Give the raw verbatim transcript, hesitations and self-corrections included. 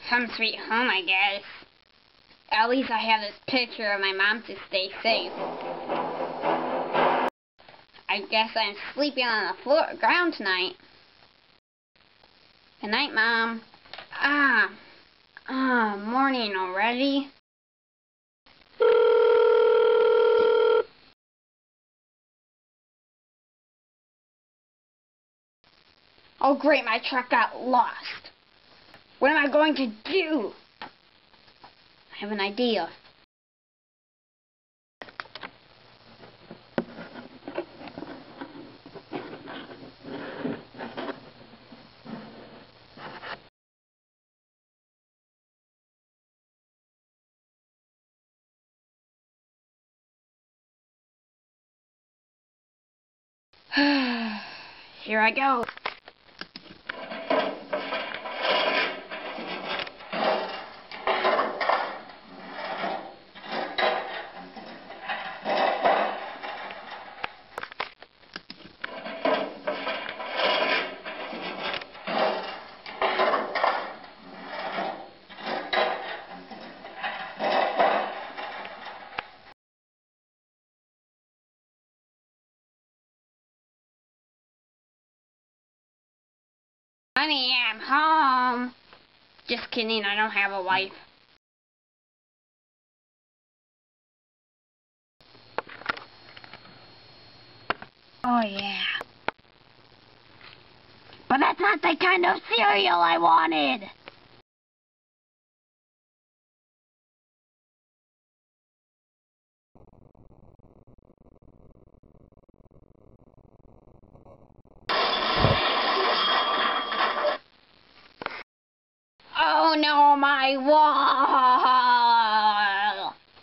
Home sweet home, I guess. At least I have this picture of my mom to stay safe. I guess I'm sleeping on the floor ground tonight. Good night, Mom. Ah, ah, morning already. Oh great, my truck got lost. What am I going to do? I have an idea. Here I go. Honey, I'm home. Just kidding, I don't have a wife. Oh yeah. But that's not the kind of cereal I wanted. Oh no, my wall!